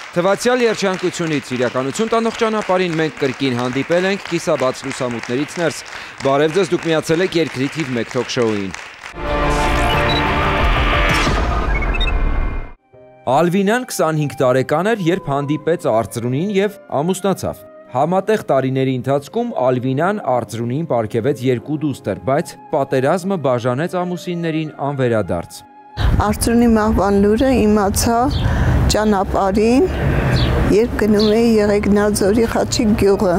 Թվացյալ երջանկությունից իրականություն տանող ճանապարհին մենք կրկին հանդիպել ենք կիսաբաց լուսամուտներից ներս։ Բարև ձեզ, դուք միացել եք Երկրի թիվ 1 թոք-շոուին։ Ալվինան 25 տարեկան էր, երբ հանդիպեց Արծրունին և ամուսնացավ։ Համատեղ տարիների ընթացքում Ալվինան Արծրունին պարգևեց 2 դուստր, բայց պատերազմը բաժանեց ամուսիններին անվերադարձ։ Արծրունի մահվան լուրը իմացա ճանապարհին, երբ գնում էի Եղեգնաձորի Խաչիկ գյուղը։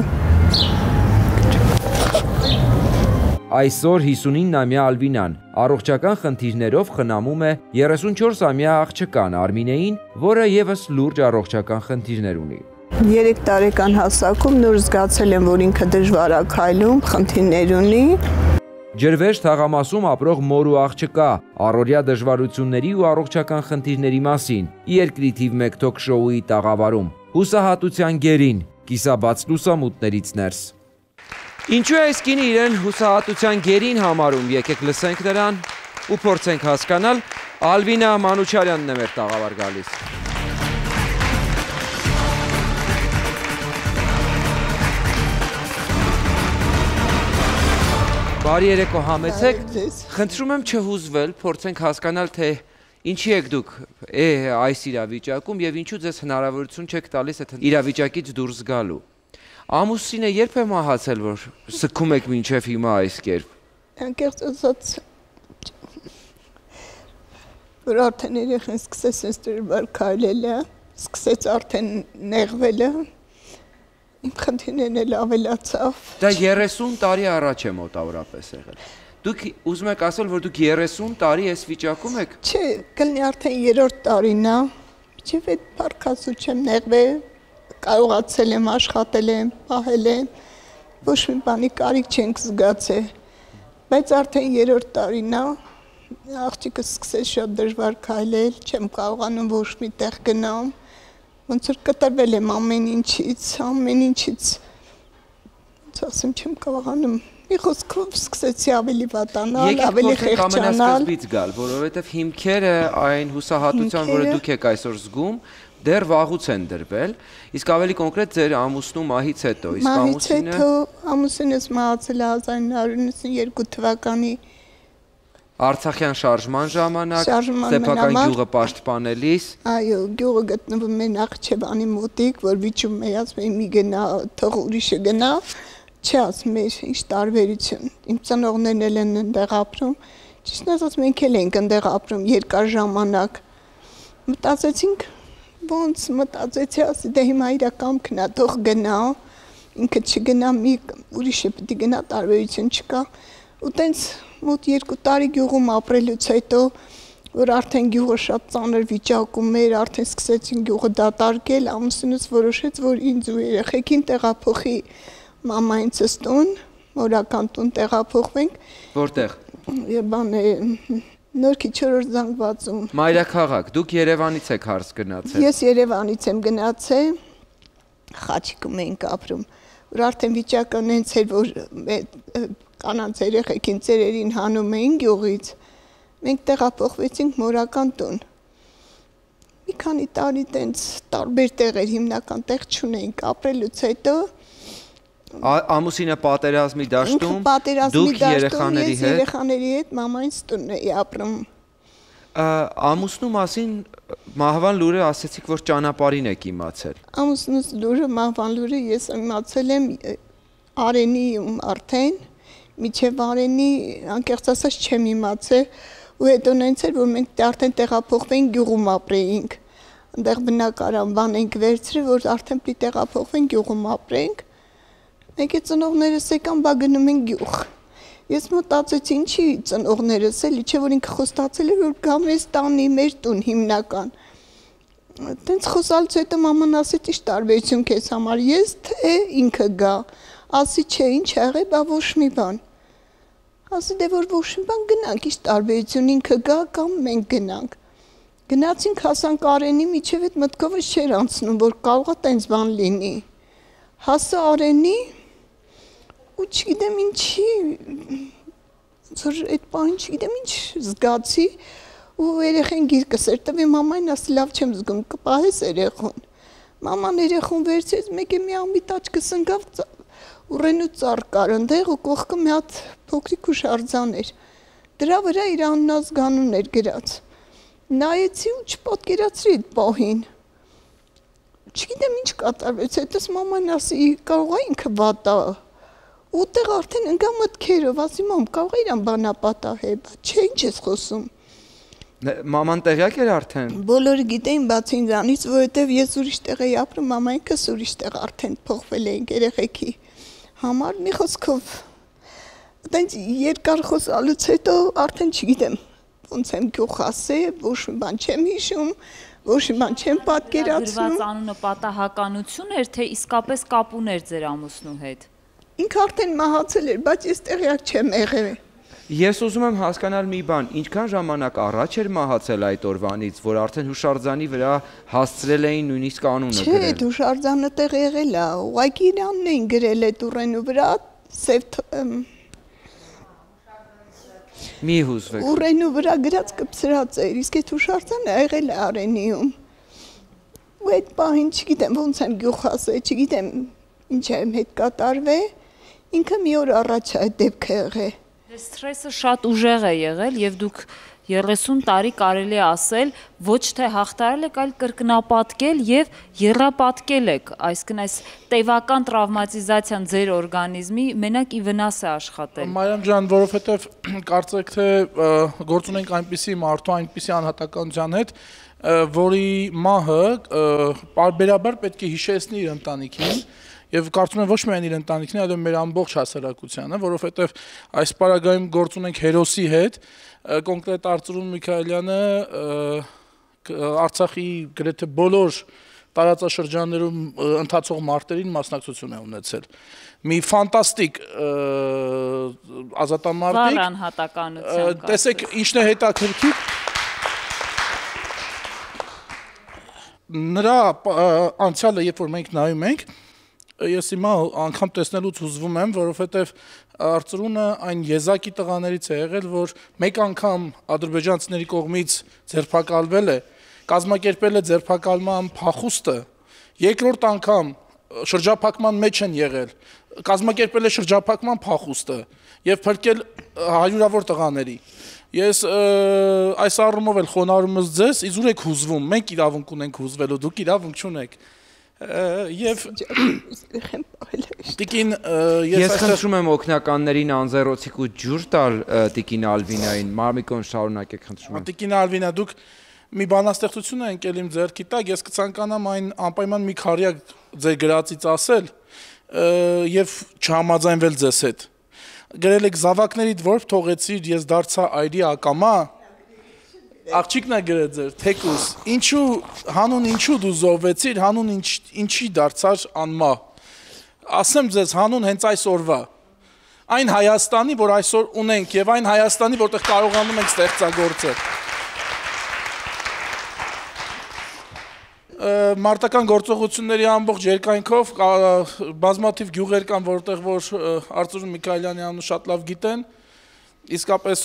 Այսօր 59-ամյա Ալվինան առողջական խնդիրներով խնամում է 34-ամյա աղջկան Արմինեին, որը ևս լուրջ առողջական խնդիրներ ունի։ 3 տարեկան հասակում նոր զգացել եմ, որ ինքը դժվար է քայլում, խնդիրներ ունի։ Ջրվեժ թաղամասում ապրող մոր ու աղջկա առօրյա դժվարությունների ու առողջական խնդիրների մասին Երկրի թիվ 1 թոք-շոուի տաղավարում հուսահատության գերին կիսաբաց լուսամուտներից ներս։ Ինչու է այս կինը իրեն հուսահատության գերին համարում, եկեք լսենք նրան ու փորձենք հասկանալ։ Ալվինա Մանուչարյանն է մեր տաղավար գալիս։ Բարի երեկո, համեցեք, խնդրում եմ չհուզվել, փորձենք հասկանալ, թե ինչի եք դուք այս իրավիճակում և ինչու ձեզ հնարավորություն չեք տալիս այդ իրավիճակից դուրս գալու։ Ամուսինը երբ է մահացել, որ սգում եք մինչև հիմա այս կերպ։ Անկեղծ ասած, որ արդեն երեխան սկսեց ինձ դժվար քայլելը, սկսեց արդեն նեղվելը, իմ խնդիրներն էլ ավելացավ։ Դա 30 տարի առաջ է մոտավորապես եղել։ Դուք ուզում եք ասել, որ դուք 30 տարի այս վիճակում եք։ Չէ, կլինի արդեն 3-րդ տարին է, մինչև այդ փառքասու չեմ նեղվել, կարողացել եմ, աշխատել եմ, պահել եմ, ոչ մի բանի կարիք չենք զգացել, բայց արդեն 3-րդ տարին է, աղջիկս սկսեց շատ դժվար քայլել, չեմ կարողանում ոչ մի տեղ գնամ, ոնց որ կտրվել եմ ամեն ինչից, ոնց ասեմ, չեմ կարողանում, մի խոսքով սկսեցի ավելի վատանալ, ավելի խեղճանալ։ Եկեք ամենասկզբից գալ, որովհետև հիմքերը այն հուսահատության, որը դուք եք այսօր զգում, դեռ վաղուց են դրվել, իսկ ավելի կոնկրետ ձեր ամուսնու մահից հետո, իսկ ամուսինս մահացել է 1992 թվականի Արցախյան շարժման ժամանակ, սեփական գյուղը պաշտպանելիս։ Այո, գյուղը գտնվում է Նախիջևանի մոտիկ, որ վիճում է, ասում է մի գնա, թող ուրիշը գնա, չի ասում է, ինչ տարբերություն։ Իմ ծնողներն էլ են այնտեղ ապրում, ճիշտ ասած մենք էլ ենք այնտեղ ապրում երկար ժամանակ։ Մտածեցինք, ոնց մտածեցի, ասի դե հիմա իր կամքն է, թող գնա, ինքը չգնա, մի ուրիշը պիտի գնա, տարբերություն չկա։ Ու տենց մոտ 2 տարի գյուղում ապրելուց հետո, որ արդեն գյուղը շատ ծանր վիճակում էր, արդեն սկսեցին գյուղը դատարկել, ամուսինս որոշեց, որ ինձ ու երեխեքին տեղափոխի մամայինցս տուն, մորական տուն տեղափոխվենք։ Որտեղ։ Նորքի 4-րդ զանգվածում։ Մայրաքաղաք, դուք Երևանից եք հարս գնացել։ Ես Երևանից եմ գնացել, Խաչիկում ենք ապրում, որ արդեն վիճակը նենց էր, որ կանանց երեխեքին ծերերին հանում էին գյուղից, մենք տեղափոխվեցինք մորական տուն։ Մի քանի տարի տենց տարբեր տեղեր, հիմնական տեղ չունեինք, ապրելուց հետո Ամուսինը պատերազմի դաշտում, դուք երեխաների հետ։ Ես երեխաների հետ մամայինց տունն էի ապրում։ Ամուսնու մասին մահվան լուրը ասեցիք, որ ճանապարհին եք իմացել։ Ամուսնուս լուրը, մահվան լուրը ես իմացել եմ Արենիում արդեն, միջև Արենի անկեղծ ասած չեմ իմացել, ու հետո նենց էր, որ մենք արդեն տեղափոխվենք գյուղում ապրեինք, այնտեղ բնակարան բան ենք վերցրել, որ արդեն պիտի տեղափոխվենք գյուղում ապրենք, մենք այդ ծնողներս եկան, բա գնում ենք գյուղ։ Ես մտածեցի, ինչի ծնողներս էլի, չէ որ ինքը խոստացել էր, որ գա մեզ տանի, մեր տուն հիմնական։ Տենց խոսալուց հետո մաման ասեց, ինչ տարբերություն քեզ համար, ես թե ինքը գա, ասի չէ, ինչ եղե, բա ոչ մի բան։ Ասի դե որ ոչ մի բան գնանք, ինչ տարբերություն ինքը գա կամ մենք գնանք։ Գնացինք հասանք Արենի, միջև այդ մտքովս չէր անցնում, որ կարող է տենց բան լինի։ Հասա Արենի, ու չգիտեմ ինչի, այդ պահին չգիտեմ ինչ զգացի, ու երեխեն գիրկս էր տվի մամային ասի լավ չեմ զգում, կպահես երեխուն։ Մաման երեխուն վերցրեց, մեկը մի ամիտ աչքս ընկավ ուռենու ծառ կար ընդեղ ու կողքը մի հատ փոքրիկ հուշարձան էր։ Դրա վրա իր աննազգանուն էր գրած։ Նայեցի ու չպատկերացրի այդ պահին։ Չգիտեմ ինչ կատարվեց, հետս մաման ասի կարող է ինքը վատ է։ Ուտեղ արդեն ընկա մտքերով, ասի մամ կարող է իրան բանապատահել, չէ ինչ ես խոսում։ Մաման տեղյակ էր արդեն։ Բոլորը գիտեին բացի ինձանից, որովհետև ես ուրիշ տեղ էի ապրում, մամայինքս ուրիշ տեղ արդեն փոխվել էինք երեխեքի համար, մի խոսքով։ Այդպես երկար խոսալուց հետո արդեն չգիտեմ ոնց եմ գյուղ ասել, ոչ մի բան չեմ հիշում, ոչ մի բան չեմ պատկերացնում։ Գրված անունը պատահականություն էր, թե իսկապես կապ ուներ ձեր ամուսնու հետ։ Ինքը արդեն մահացել էր, բայց ես տեղյակ չեմ եղել։ Ես ուզում եմ հասկանալ մի բան, ինչքան ժամանակ առաջ էր մահացել այդ օրվանից, որ արդեն հուշարձանի վրա հասցրել էին նույնիսկ անունը գրել։ Չէ, հուշարձանը տեղ եղել է, ուղղակի իրանն էին գրել այդ ուռենու վրա, Մի հուզվեք։ Ուռենու վրա գրած կպսրած էր, իսկ այդ հուշարձանը եղել է Արենիում։ Ու այդ պահին չգիտեմ ոնց եմ գյուղ ասել, չգիտեմ ինչ եմ հետ կատարվել, ինքը մի օր առաջ այդ դեպքը եղել։ Սթրեսը շատ ուժեղ է եղել եւ դուք 30 տարի կարելի է ասել ոչ թե հաղթարել եք, այլ կրկնապատկել եւ եռապատկել եք, այսինքն այս տևական տրավմատիզացիան ձեր օրգանիզմի մենակ ի վնաս է աշխատել։ Մարիամ ջան, որովհետեւ կարծեք թե գործ ունենք այնպիսի մարդու, այնպիսի անհատականության հետ, որի մահը պարբերաբար պետք է հիշեցնի իր ընտանիքին Եվ կարծում եմ ոչ միայն իր ընտանիքն, այլ մեր ամբողջ հասարակությանը, որովհետև այս պարագայում գործ ունենք հերոսի հետ, կոնկրետ Արծրուն Միքայելյանը Արցախի գրեթե բոլոր տարածաշրջաններում ընթացող մարտերին մասնակցություն է ունեցել։ Մի ֆանտաստիկ ազատամարտիկ։ Վառ անհատականության։ Տեսեք, ինչն է հետաքրքիր։ Նրա անցյալը, երբ որ մենք նայում ենք, ես հիմա անգամ տեսնելուց հուզվում եմ, որովհետև Արծրունը այն եզակի տղաներից է եղել, որ մեկ անգամ ադրբեջանցիների կողմից ձերբակալվել է, կազմակերպել է ձերբակալման փախուստը, երկրորդ անգամ շրջափակման մեջ են եղել, կազմակերպել է շրջափակման փախուստը եւ փրկել հարյուրավոր տղաների։ Ես այս առումով էլ խոնարհում եմ ձեզ, իզուր եք հուզվում, մենք իրավունք ունենք հուզվելու, դուք իրավունք չունեք։ Եվ Տիկին ես խնդրում եմ օգնականներին անձեռոցիկու ջուր տալ Տիկին Ալվինային, Մարմիկոն շարունակեք խնդրում եմ։ Տիկին Ալվինա, դուք մի բանաստեղծություն եք եկել իմ ձեռքի տակ, ես կցանկանամ այն անպայման մի քարյակ ձեր գրածից ասել եւ չհամաձայնվել ձեզ հետ։ Գրել եք զավակներիդ որբ թողեցիր, ես դարձա այրի ակամա։ Աղջիկն է գրել ձեր թեկուս, ինչու հանուն ինչու դու զոհվեցիր, հանուն ինչի դարձար անմահ։ Ասեմ ձեզ հանուն հենց այս օրվա։ Այն Հայաստանի, որ այսօր ունենք, եւ այն Հայաստանի, որտեղ կարողանում ենք ստեղծագործել։ Մարտական գործողությունների ամբողջ երկայնքով բազմաթիվ գյուղեր կան, որտեղ որ Արծրուն Միքայելյանի անունը շատ լավ գիտեն, իսկապես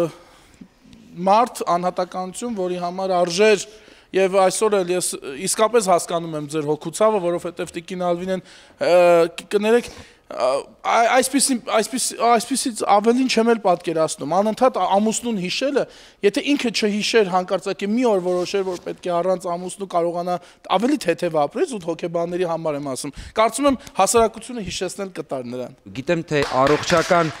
մարդ անհատականություն, որի համար արժեր եւ այսօր էլ ես իսկապես հասկանում եմ ձեր հոգուցավը, որովհետեւ Տիկին Ալվինեն կներեք այսպիսից ավելին չեմ էլ պատկերացնում, անընդհատ ամուսնուն հիշելը, եթե ինքը չհիշեր հանկարծակի մի օր որոշեր, որ պետք է առանց ամուսնու կարողանա ավելի թեթև ապրել, ու հոգեբանների համար եմ ասում, կարծում եմ հասարակությունը հիշեցնել կտար նրան։ Գիտեմ թե առողջական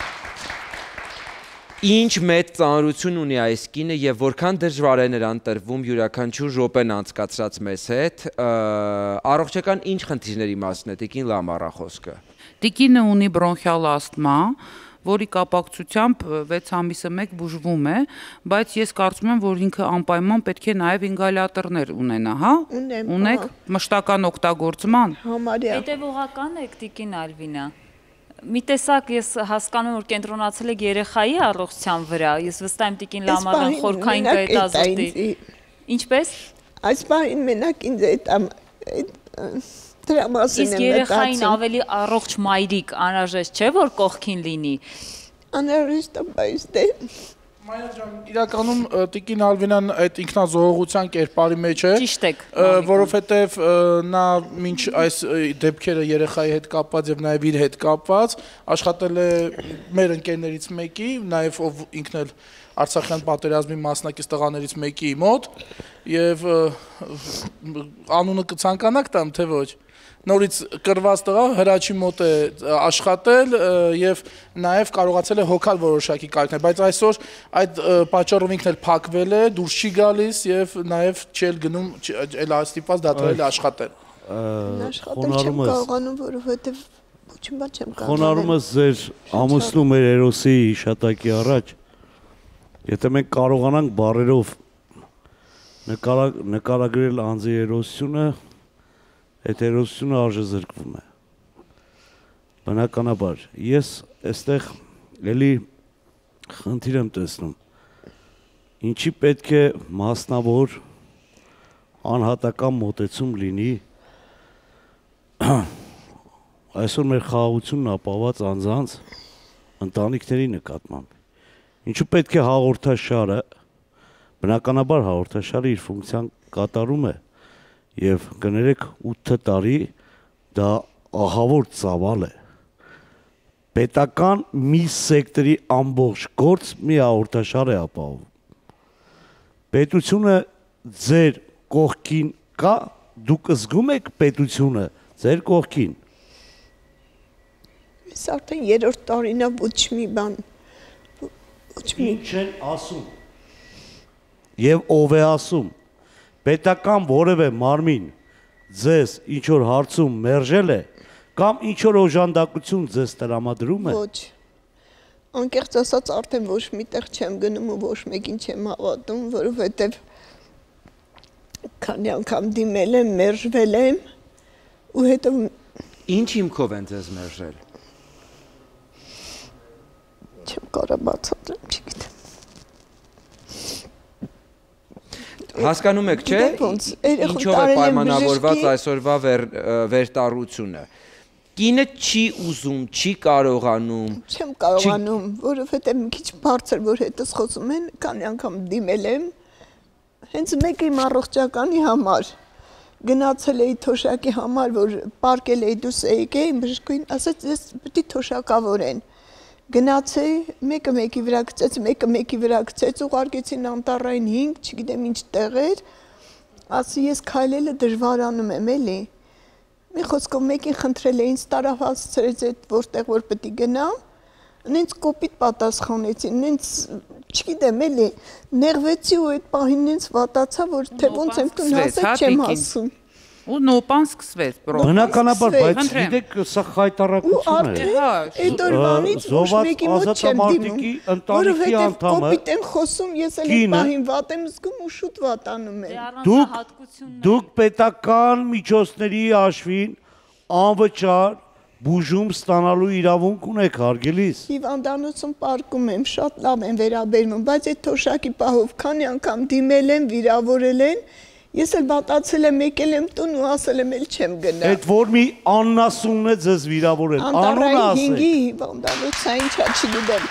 ինչ մեծ ծանրություն ունի այս կինը եւ որքան դժվար է նրան տրվում յուրաքանչյուր րոպեն անցկացրած մեզ հետ, առողջական ինչ խնդիրների մասն է Տիկին Լամարա խոսքը։ Տիկինը ունի բրոնխիալ ասթմա, որի կապակցությամբ 6 ամիսը մեկ բուժվում է, բայց ես կարծում եմ, որ ինքը անպայման պետք է նաև ինգալյատորներ ունենա, հա? Ունեք մշտական օգտագործման։ Հետևողական եք Տիկին Ալվինա։ Մի տեսակ ես հասկանում որ կենտրոնացել եք երեխայի առողջության վրա, ես վստահ եմ Տիկին Լամարան խորքային կայտազրտի։ Ինչպես։ Այս բանին մենակ ինձ դրա մասին եմ մտածում։ Իսկ երեխային ավելի առողջ մայրիկ անհրաժեշտ չէ որ կողքին լինի։ Անհրաժեշտ է, բայց դե Մայր ջան, իրականում Տիկին Ալվինան այդ ինքնազոհողության կերպարի մեջ է, Ճիշտ եք, որովհետև նա մինչ այս դեպքերը երեխայի հետ կապված եւ նաեւ իր հետ կապված աշխատել է մեր ընկերներից մեկի, նաեւ ով ինքն էլ Արցախյան պատերազմի մասնակից տղաներից մեկի մոտ եւ անունը կցանկանաք տամ թե ոչ նորից կրված տղա Հրաչի մոտ է աշխատել եւ նաեւ կարողացել է հոգալ որոշակի կարգներ, բայց այսօր այդ պատճառով ինքն էլ փակվել է, դուրս չի գալիս եւ նաեւ չի գնում էլ ստիպված դադարել աշխատել։ Աշխատել չեմ կարողանում, որովհետեւ ոչինչ չեմ կարողանում։ Խոնարհում ես ձեր ամուսնու մեր հերոսի հիշատակի առաջ։ Եթե մենք կարողանանք բառերով նկարագրել անձի հերոսությունը, այդ հերոսությունը արժեզրկվում է։ Բնականաբար, ես այստեղ էլի խնդիր եմ տեսնում։ Ինչի պետք է մասնավոր անհատական մոտեցում լինի այսօր մեր խաղաղությունն ապահովված անձանց ընտանիքների նկատմամբ։ Ինչու պետք է հաղորդաշարը, բնականաբար հաղորդաշարը իր ֆունկցիան կատարում է եւ կներեք 8 տարի դա ահավոր ծավալ է։ Պետական մի սեկտորի ամբողջ գործ մի հաղորդաշար է ապահովում։ Պետությունը ձեր կողքին կա, դուք զգում եք պետությունը ձեր կողքին։ Ես արդեն 3-րդ տարին է ոչ մի բան Ինչ են ասում եւ ով է ասում պետական որևէ մարմին ձեզ ինչ որ հարցում մերժել է կամ ինչ որ օժանդակություն ձեզ տրամադրում է Ոչ անկեղծ ասած արդեն ոչ միտեղ չեմ գնում ու ոչ մեկին չեմ հավատում որովհետեւ քանի անգամ դիմել եմ մերժվել եմ ու հետո Ինչ հիմքով են ձեզ մերժել չեմ կարող բացատրեմ, չգիտեմ։ Հասկանում եք, չէ՞, ինչով է պայմանավորված այսօրվա վերտառությունը։ Կինը չի ուզում, չի կարողանում։ Չեմ կարողանում, որովհետև մի քիչ բարձր որ հետս խոսում են, քանի անգամ դիմել եմ, հենց մեկ իմ առողջականի համար։ Գնացել էի թոշակի համար, որ պարկել էի դուս եկե, իմ բժշկուհին ասաց, ես պետք է թոշակավորեն։ Գնացի, մեկը մեկի վրա գցեց, մեկը մեկի վրա գցեց, ուղարկեցին անտառային 5, չգիտեմ ինչ տեղեր, ասի ես քայլելը դժվարանում եմ, էլի։ Մի խոսքով մեկին խնդրել է ինձ տարավ հասցրեց այդ որտեղ որ պետք է գնամ, նենց կոպիտ պատասխանեցին, նենց չգիտեմ, էլի, նեղվեցի ու այդ պահին նենց վատացա, որ թե ոնց եմ տուն հասել չեմ հասում։ Ու նոպան սկսվեց պրոբլեմ։ Բնականաբար, բայց գիտեք, սա խայտարակություն է։ Այդ օրվանից ոչ մեկի մոտ չեմ դիմում, որովհետև կոպիտ եմ խոսում, ես էլ այդ պահին վատ եմ զգում ու շուտ վատանում եմ։ Դուք պետական միջոցների հաշվին անվճար բուժում ստանալու իրավունք ունեք, հարգելիս։ Հիվանդանոցում պարկում եմ, շատ լավ են վերաբերվում, բայց այդ թոշակի պահով քանի անգամ դիմել եմ, վիրավորել են, ես էլ վատացել եմ, եկել եմ տուն ու ասել եմ, էլ չեմ գնա։ Այդ որ մի աննասունն է ձեզ վիրավորել, անունը ասեք։ Անտառային 5-ի հիվանդանոցա ինչա չգիտեմ։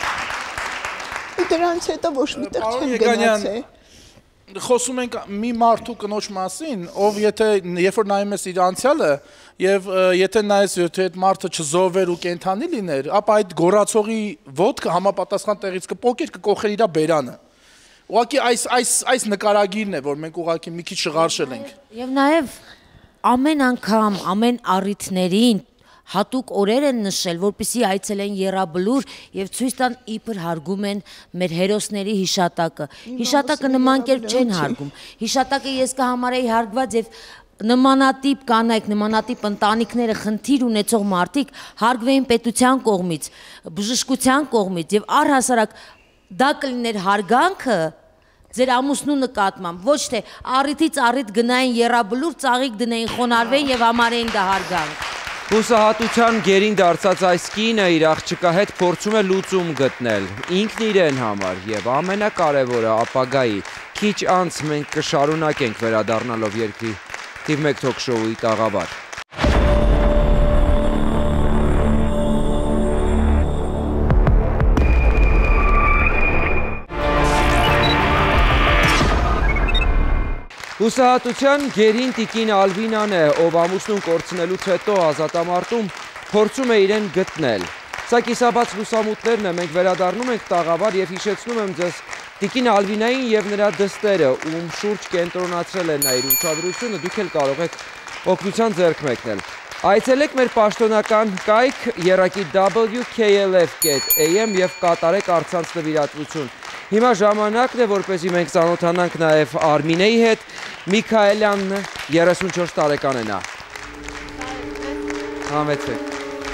Ու դրանից հետո ոչ միտեղ չեմ գնացել։ Խոսում ենք մի մարդու կնոջ մասին, ով եթե երբ որ նայում ես իր անցյալը եւ եթե նայես եթե այդ մարդը չզոհվեր ու կենթանի լիներ, ապա այդ գոռացողի ոտքը համապատասխան տեղից կփոկեր, կկոխեր իր բերանը։ Ուղղակի այս նկարագիրն է, որ մենք ուղղակի մի քիչ շղարշել ենք։ Եվ նաև ամեն անգամ, ամեն առիթներին հատուկ օրեր են նշել, որպեսզի այցելեն Եռաբլուր եւ ցույց տան իբր հարգում են մեր հերոսների հիշատակը։ Հիշատակը նման կերպ չեն հարգում։ Հիշատակը ես կհամարեի հարգված եւ նմանատիպ կանայք, նմանատիպ ընտանիքները խնդիր ունեցող մարդիկ հարգվեին պետության կողմից, բժշկության կողմից եւ առհասարակ դա կլիներ հարգանքը ձեր ամուսնու նկատմամբ, ոչ թե առիթից առիթ գնային Եռաբլուր, ծաղիկ դնեին, խոնարհվեին եւ համարեին դա հարգանք։ Հուսահատության գերին դարձած այս կինը իր աղջկա հետ փորձում է լուծում գտնել ինքն իրեն համար եւ ամենակարևորը ապագայի քիչ անց մենք կշարունակենք վերադառնալով երկրի Թիվ 1 թոք շոուի տաղավար։ Հուսահատության գերին տիկին Ալվինան է, ով ամուսնուն կորցնելուց հետո ազատամարտում փորձում է իրեն գտնել։ Սա կիսաբաց լուսամուտներն է, մենք վերադառնում ենք տաղավար եւ հիշեցնում եմ ձեզ տիկին Ալվինային եւ նրա դստերը, ում շուրջ կենտրոնացրել է նա իր ուշադրությունը, դուք էլ կարող եք օգնության ձեռք մեկնել։ Այցելեք մեր պաշտոնական կայք եռակի wklf.am եւ կատարեք առցանց նվիրատվություն։ Հիմա ժամանակն է, որպեսզի մենք ծանոթանանք նաև Արմինեի հետ, Միքայելյանն 34 տարեկան է նա։ Համեցեք։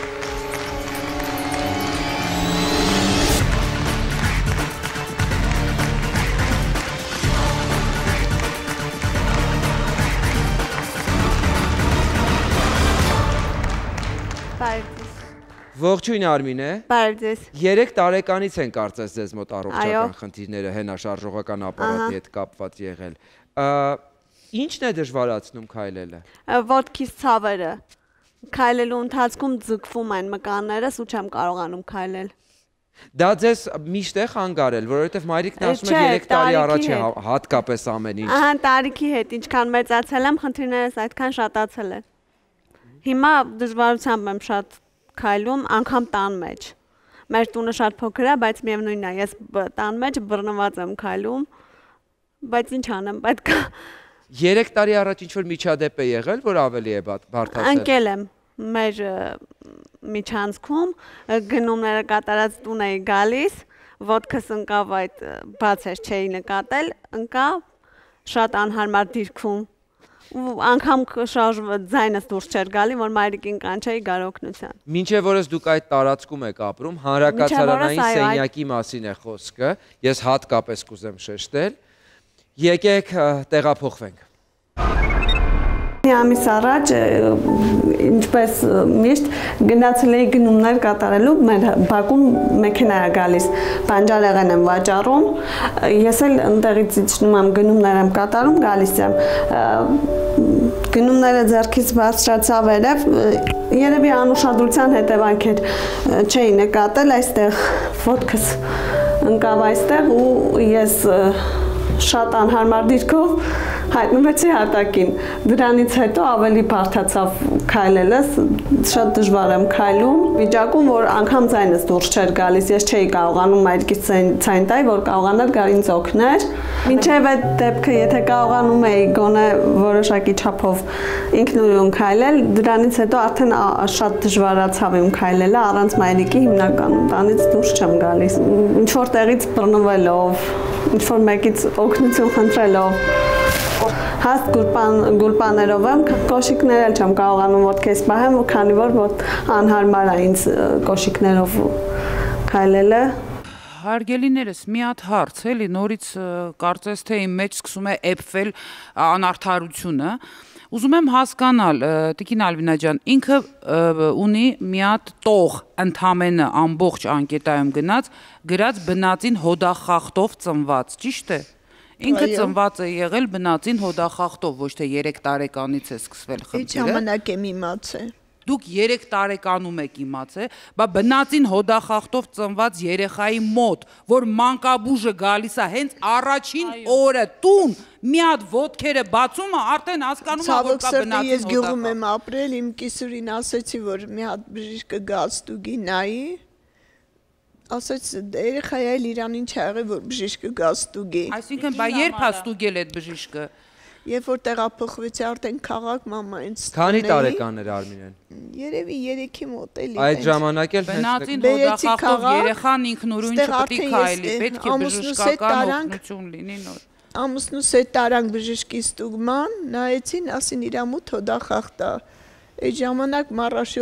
Ողջույն Արմինե։ Բարև ձեզ։ 3 տարեկանից են կարծես ձեզ մոտ առողջական խնդիրները հենաշարժողական ապարատի հետ կապված եղել։ Ինչն է դժվարացնում քայլելը։ Ոտքիս ցավերը։ Քայլելու ընթացքում ձգվում են մկաններս ու չեմ կարողանում քայլել։ Դա ձեզ միշտ է խանգարել, որովհետև մայրիկն ասում է 3 տարի առաջ է հատկապես ամեն ինչ։ Ահա տարիքի հետ ինչքան մեծացել եմ, խնդիրներս այդքան շատացել են։ Հիմա դժվարությամբ եմ շատ քայլում, անգամ տան մեջ։ Մեր տունը շատ փոքր է, բայց միևնույնն է, ես տան մեջ բռնված եմ քայլում, բայց ինչ անեմ, պետք է։ 3 տարի առաջ ինչ-որ միջադեպ է եղել, որ ավելի է բարդացել։ Ընկել եմ մեր միջանցքում, գնումները կատարած տուն էի գալիս, ոտքս ընկավ այդ բաց էր, չէի նկատել, ընկավ շատ անհարմար դիրքում։ Ու անգամ ձայնս դուրս չէր գալի, որ մայրիկին կանչեի գար օգնության։ Մինչև որս դուք այդ տարածքում եք ապրում, հանրակացարանային սենյակի մասին է խոսքը, ես հատկապես կուզեմ շեշտել, եկեք տեղափոխվենք։ Մի ամիս առաջ, ինչպես միշտ, գնացել էի գնումներ կատարելու, մեր բակում մեքենա է գալիս, բանջարեղեն եմ վաճառում, ես էլ ընտեղից իջնում եմ գնումներ եմ կատարում, գալիս եմ, գնումները ձեռքից բարձրացա վերև, երևի անուշադրության հետևանք էր, չէի նկատել, այստեղ ոտքս ընկավ այստեղ ու ես շատ անհարմար դիրքով հայտնվեցի հատակին։ Դրանից հետո ավելի բարդացավ քայլելս, շատ դժվար եմ քայլում, վիճակում, որ անգամ ձայնս դուրս չէր գալիս, ես չէի կարողանում մայրիկից ցայն տալ, որ կարողանար գար ինձ օգներ։ Մինչև այդ դեպքը, եթե կարողանում էի գոնե որոշակի չափով ինքնուրույն քայլել, դրանից հետո արդեն շատ դժվարացավ իմ քայլելը, առանց մայրիկի հիմնականում տանից դուրս չեմ գալիս։ Ինչ որ տեղից բռնվելով, ինչ որ մեկից օգնություն խնդրելով, հաստ գուլպաներով եմ, կոշիկներ էլ չեմ կարողանում ոտքես պահեմ, քանի որ անհարմար է ինձ կոշիկներով քայլելը։ Հարգելիներս, մի հատ հարց, էլի, նորից կարծես թե իմ մեջ սկսում է էփվել անարդարությունը։ Ուզում եմ հասկանալ, տիկին Ալվինա ջան, ինքը ունի մի հատ տող ընդամենը ամբողջ անկետայում գրած բնածին հոդախախտով ծնված, ճիշտ է։ Ինքը ծնված է եղել բնածին հոդախախտով, ոչ թե 3 տարեկանից է սկսվել խնդիրը։ Ինչ ժամանակ եմ իմացել։ Դուք 3 տարեկանում եք իմացել, բա բնածին հոդախախտով ծնված երեխայի մոտ, որ մանկաբուժը գալիս է հենց առաջին օրը տուն, մի հատ ոտքերը բացում է, արդեն հասկանում է, որ կա բնածին հոդախախտ։ Ես գյուղում եմ ապրել, իմ կիսուրին ասեցի, որ մի հատ բժիշկը գա ստուգի նայի, ասեց երեխայի էլ իրան ինչ ա եղել, որ բժիշկը գա ստուգի։ Այսինքն, բա երբ է ստուգել այդ բժիշկը։ Երբ որ տեղափոխվեցի արդեն քաղաք մամա ինձ տանել։ Քանի տարեկան էր Արմինեն։ Երևի 3-ի մոտ էլի։ Այդ ժամանակ էլ բնածին հոդախախտով երեխան ինքնուրույն չպետք է քայլի, պետք է բժշկական օգնություն լինի նոր։ Ամուսնուս հետ տարանք բժշկի ստուգման, նայեցին, ասին իրա մոտ հոդախախտ է։ Այդ ժամանակ Մարաշի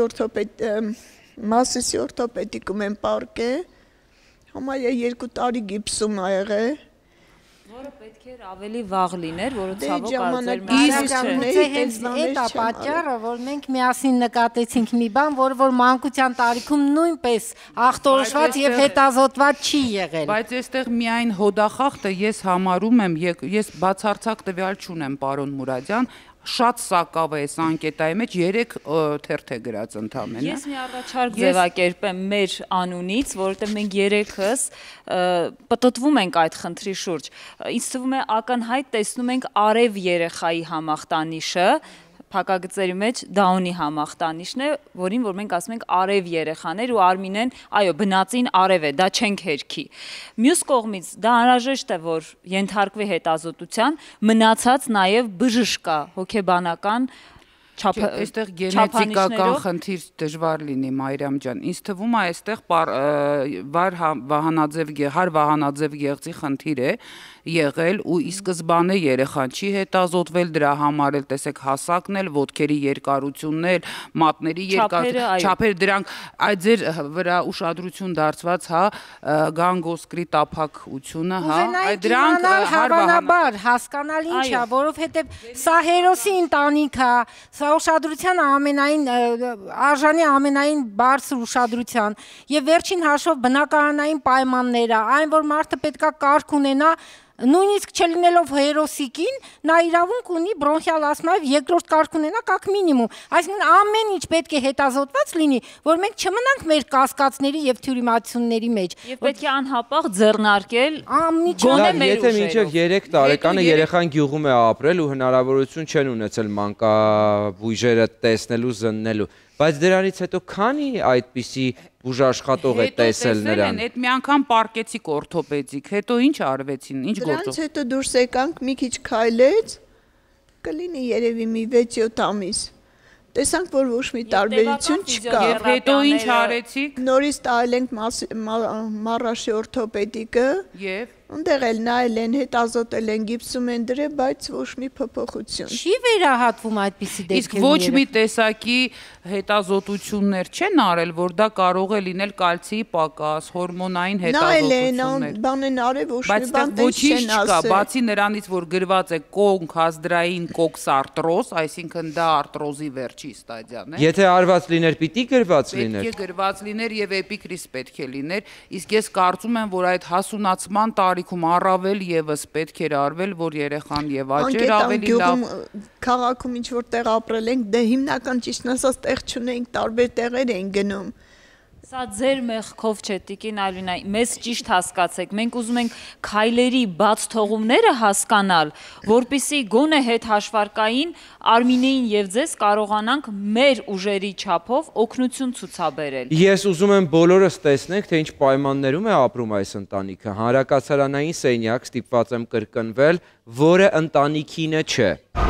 Մասիսի օրթոպեդիկում եմ պարկել, համարյա 2 տարի գիպսում ա եղել։ Որը պետք էր ավելի վաղ լիներ, որը ցավոք հենց այդ է պատճառը, որ մենք միասին նկատեցինք մի բան, որ մանկության տարիքում նույնպես ախտորոշված եւ հետազոտված չի եղել։ Բայց այստեղ միայն հոդախախտը ես համարում եմ, ես բացարձակ տվյալ չունեմ, պարոն Մուրադյան, շատ սակավ է այս անկետայի մեջ 3 թերթ է գրած ընդամենը։ Ես մի առաջարկ ձևակերպեմ մեր անունից, որովհետև մենք երեքս պտտվում ենք այդ խնդրի շուրջ։ Ինձ թվում է ակնհայտ տեսնում ենք արև երեխայի համախտանիշը, փակագծերի մեջ Դաունի համախտանիշն է, որին որ մենք ասում ենք արև երեխաներ ու Արմինեն, այո, բնածին արև է, դա չենք հերքի։ Մյուս կողմից դա անհրաժեշտ է, որ ենթարկվի հետազոտության, մնացած նաև բժշկա, հոգեբանական Այստեղ գենետիկական խնդիր դժվար լինի Մարիամ ջան։ Ինձ թվում է այստեղ Վահր Վահանաձև Գեղձի խնդիր է եղել ու ի սկզբանե երեխան չի հետազոտվել դրա համար էլ տեսեք հասակն էլ, ոտքերի երկարությունն էլ, մատների երկարությունը, չափերը դրանք այդ ձեր վրա ուշադրություն դարձված, հա, գանգոսկրի տափակությունը, հա, այդ դրանք հավանաբար հասկանալ ինչ է, որովհետև սա հերոսի ընտանիք է, սա ուշադրության արժանի ամենայն բարձր ուշադրության եւ վերջին հաշվով բնակարանային պայմանները, այն որ մարդը պետքա կարգ ունենա նույնիսկ չլինելով հերոսիկին, նա իրավունք ունի բրոնխիալ ասթմայով երկրորդ կարգ ունենա կակ մինիմում, այսինքն ամեն ինչ պետք է հետազոտված լինի, որ մենք չմնանք մեր կասկածների եւ թյուրիմացությունների մեջ։ Եվ պետք է անհապաղ ձեռնարկել գոնե մեր ուժերով։ Եթե մինչև 3 տարեկանը երեխան գյուղում է ապրել ու հնարավորություն չեն ունեցել մանկաբույժերը տեսնելու, զննելու, բայց դրանից հետո քանի այդպիսի բուժաշխատող է տեսել նրան։ Այդ մի անգամ պարկեցիք օրթոպեդիկ, հետո ինչ արվեցին, ինչ գործով։ Դրանից հետո դուրս եկանք, մի քիչ քայլեց, կլինի երևի մի 6-7 ամիս։ Տեսանք, որ ոչ մի տարբերություն չկա։ Եվ հետո ինչ արեցիք։ Նորից տարել ենք մառաշի օրթոպեդիկը։ Եվ Ունդեղ էլ նայել են, հետազոտել են, գիպսում են դրել, բայց ոչ մի փոփոխություն։ Չի վերահատվում այդպիսի դեպքերները։ Իսկ ոչ մի տեսակի հետազոտություններ չեն արել, որ դա կարող է լինել կալցիի պակաս, հորմոնային հետազոտություններ։ Բան են արել, ոչ մի բան չեն ասել։ Բացի նրանից, որ գրված է կոնքազդրային կոքսարտրոզ, այսինքն դա արտրոզի վերջի ստադիան է։ Եթե արված լիներ, պիտի գրված լիներ։ Պետք է գրված լիներ եւ էպիկրիս պետք է լիներ, իսկ ես կարծում եմ, որ այդ հասունացման տարիքում առավել եւս պետք էր արվել, որ երեխան եւ աճեր ավելի լավ։ Քաղաքում ինչ որ տեղ ապրել ենք, դե հիմնական ճիշտն ասած տեղ չունենք, տարբեր տեղեր էին գնում։ Սա ձեր մեղքով չէ, Տիկին Ալինա, մեզ ճիշտ հասկացեք, մենք ուզում ենք քայլերի բաց թողումները հասկանալ, որպիսի գոնե հետ հաշվարկային Արմինեին եւ ձեզ կարողանանք մեր ուժերի չափով օգնություն ցուցաբերել։ Ես ուզում եմ բոլորս տեսնենք, թե ինչ պայմաններում է ապրում այս ընտանիքը։ Հանրակացարանային սենյակ ստիպված եմ կրկնվել, որը ընտանիքինը չէ։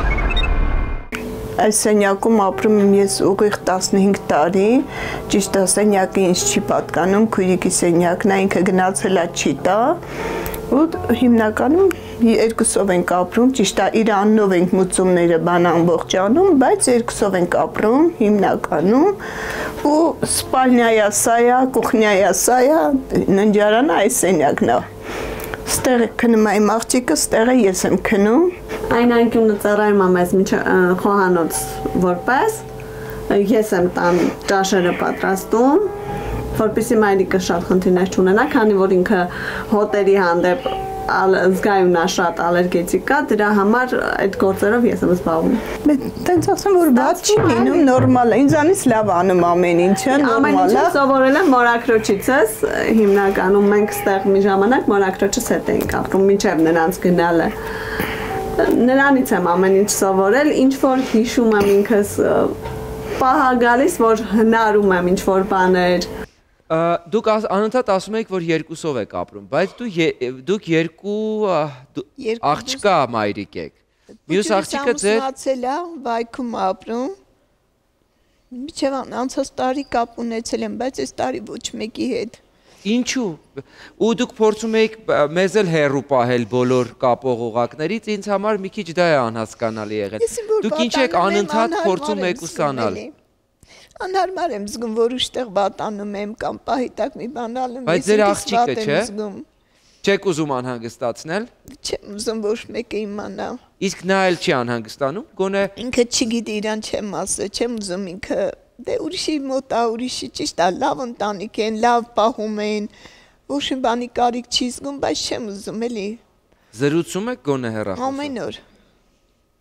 Այս սենյակում ապրում եմ ես ուղիղ 15 տարի, ճիշտ է սենյակը ինձ չի պատկանում, քույրիկի սենյակն է, ինքը գնացել է չի տա, ու հիմնականում երկուսով ենք ապրում, ճիշտ է իր անունով ենք մուծումները բան ամբողջ անում, բայց երկուսով ենք ապրում հիմնականում, ու սպալնյայա սա է, կուխնյայա սա է, ննջարանը այս սենյակն է։ Ստեղ քնում է իմ աղջիկը, ստեղ ես եմ քնում։ Այն անկյունը ծառայում է մեզ խոհանոց որպես, ես եմ տան ճաշերը պատրաստում, որպեսզի մայրիկը շատ խնդիրներ չունենա, քանի որ ինքը հոտերի հանդեպ զգայուն է շատ ալերգետիկ կա, դրա համար այդ գործերով ես եմ զբաղվում։ Տենց ասեմ, որ բաց չի լինում, նորմալ է, ինձանից լավ անում ամեն ինչը, նորմալ է։ Ամեն ինչը սովորել եմ մորաքրոջիցս, հիմնականում մենք ստեղ մի ժամանակ մորաքրոջից հետ էինք ապրում, մինչև նրանց գնալը։ Նրանից եմ ամեն ինչ սովորել, ինչ որ հիշում եմ ինքս պահա գալիս, որ հնարում եմ ինչ որ բաներ։ Դուք անընդհատ ասում եք, որ երկուսով եք ապրում, բայց դուք երկու աղջկա մայրիկ եք։ Մյուս աղջիկը ձեր ամուսնացել է, Վայքում ապրում։ Միջև անցած տարի կապ ունեցել եմ, բայց այս տարի ոչ մեկի հետ։ Ինչու։ Ու դուք փորձում եք մեզ էլ հեռու պահել բոլոր կապող օղակներից, ինձ համար մի քիչ դա է անհասկանալի եղել։ Դուք ինչ եք անընդհատ փորձում եք ուսանալ։ Անհարմար եմ զգում, որ ուշտեղ վատանում եմ կամ պահի տակ մի բան անում, բայց ձեր աղջիկը չէ։ Չեք ուզում անհանգստացնել։ Չեմ ուզում ոչ մեկը իմանա։ Իսկ նա էլ չի անհանգստանում, գոնե ինքը չգիտի իրան չեմ ասել, չեմ ուզում ինքը դե ուրիշի մոտ է, ուրիշի ճիշտ է, լավ ընտանիք են, լավ պահում են, ոչ մի բանի կարիք չի զգում, բայց չեմ ուզում էլի։ Զրուցում եք գոնե հեռախոսով։ Ամեն օր։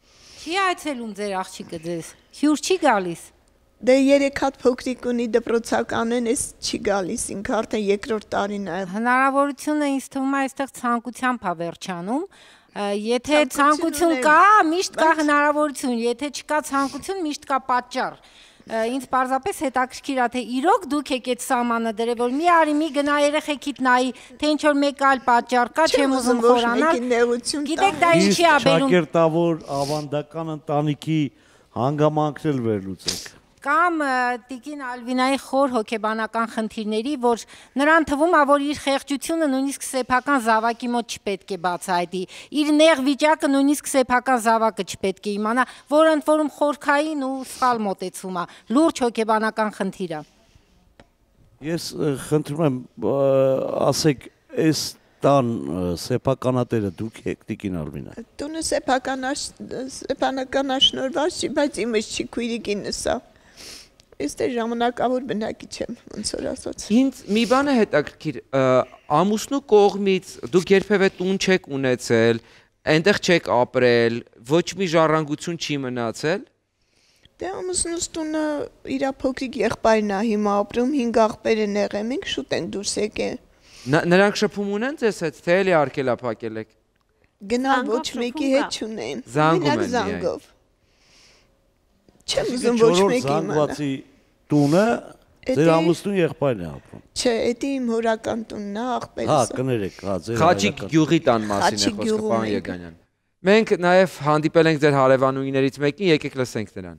Չի այցելում ձեր աղջիկը ձեզ։ Հյուր չի գալիս։ Դե 3 հատ փոքրիկ ունի դպրոցականն էս չի գալիս, ինքը արդեն 2-րդ տարին է։ Հնարավորությունը ինձ թվում է այստեղ ցանկությամբ է վերջանում։ Եթե ցանկություն կա, միշտ կա հնարավորություն, եթե չկա ցանկություն, միշտ կա պատճառ։ Ինձ պարզապես հետաքրքիր է, թե իրոք դուք եկեք սահմանը դրել, որ մի արի մի գնա երեխեքիդ նայի, թե ինչ որ մեկ այլ պատճառ կա, չեմ ուզում խորանալ։ Գիտեք դա ինչի է բերում։ Շակերտավոր ավանդական ընտանիքի հանգամանքներ վերլուծեք։ Կամ տիկին Ալվինայի խոր հոգեբանական խնդիրների, որ նրան թվում է, որ իր խեղճությունը նույնիսկ սեփական զավակի մոտ չպետք է բացահայտի, իր նեղ վիճակը նույնիսկ սեփական զավակը չպետք է իմանա, որ ընդ որում խորքային ու սխալ մոտեցում է, լուրջ հոգեբանական խնդիր է։ Ես խնդրում եմ, ասեք, այս տան սեփականատերը դուք եք, տիկին Ալվինա։ Տունը սեփականաշնորհված չի, բայց իմս չի քույրիկինս է։ Այստեղ ժամանակավոր բնակիչ եմ, ոնց որ ասած։ Ինձ մի բան է հետաքրքիր, ամուսնու կողմից դուք երբևէ տուն չեք ունեցել, այնտեղ չեք ապրել, ոչ մի ժառանգություն չի մնացել։ Դե ամուսնուս տունը իր փոքրիկ եղբայրն է հիմա ապրում, 5 աղբեր են եղել, մենք շուտ ենք դուրս եկել։ Նրանք շփում ունեն ձեզ հետ, թե էլի արկելափակել եք։ Գնալ ոչ մեկի հետ չունեն։ Զանգում են զանգով։ Չեմ ուզում ոչ մեկի զանգվածի տունը ձեր ամուսնու եղբայրն է ապրում։ Չէ, դա իմ հորական տունն է, աղբերս։ Հա, կներեք, հա, ձեր Խաչիկ գյուղի տան մասին է խոսքը, պարոն Եգանյան։ Մենք նաև հանդիպել ենք ձեր հարևանուհիներից մեկին, եկեք լսենք նրան։